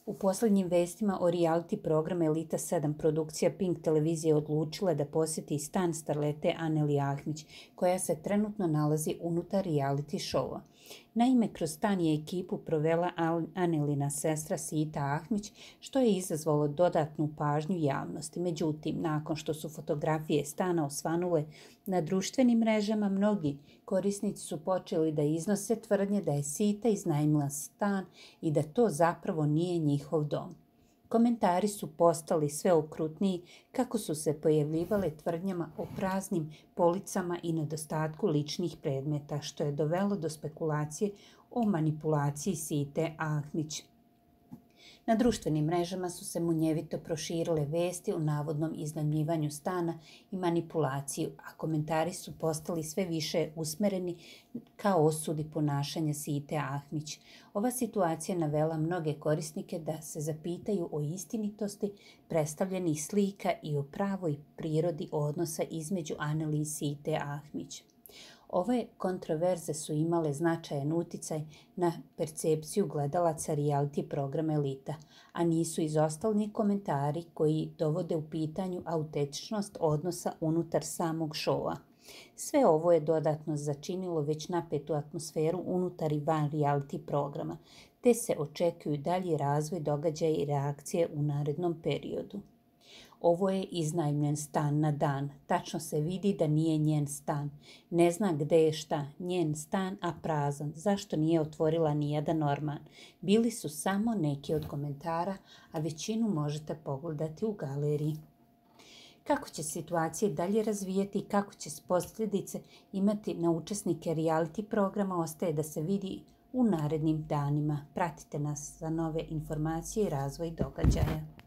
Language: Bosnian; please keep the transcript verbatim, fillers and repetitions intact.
U posljednjim vestima o reality programu Elita sedam produkcija Pink televizije odlučila da posjeti stan starlete Aneli Ahmić, koja se trenutno nalazi unutar reality showa. Naime, kroz stan je ekipu provela Anelina sestra Sita Ahmić, što je izazvalo dodatnu pažnju javnosti. Međutim, nakon što su fotografije stana osvanule na društvenim mrežama, mnogi korisnici su počeli da iznose tvrdnje da je Sita iznajmila stan i da to zapravo nije njihov dom. Komentari su postali sve okrutniji kako su se pojavljivale tvrdnjama o praznim policama i nedostatku ličnih predmeta, što je dovelo do spekulacije o manipulaciji Site Ahmić. Na društvenim mrežama su se munjevito proširile vesti o navodnom iznajmljivanju stana i manipulaciju, a komentari su postali sve više usmereni ka osudi ponašanja Site Ahmić. Ova situacija navela mnoge korisnike da se zapitaju o istinitosti predstavljenih slika i o pravoj prirodi odnosa između Aneli i Site Ahmić. Ove kontroverze su imale značajan uticaj na percepciju gledalaca reality programa Elita, a nisu izostali ni komentari koji dovode u pitanju autentičnost odnosa unutar samog šova. Sve ovo je dodatno začinilo već napetu atmosferu unutar i van reality programa, te se očekuju dalji razvoj događaja i reakcije u narednom periodu. Ovo je iznajmljen stan na dan. Tačno se vidi da nije njen stan. Ne zna gde je šta. Njen stan, a prazan. Zašto nije otvorila nijedan orman? Bili su samo neki od komentara, a većinu možete pogledati u galeriji. Kako će situacije dalje razvijeti i kako će posljedice imati na učesnike reality programa ostaje da se vidi u narednim danima. Pratite nas za nove informacije i razvoj događaja.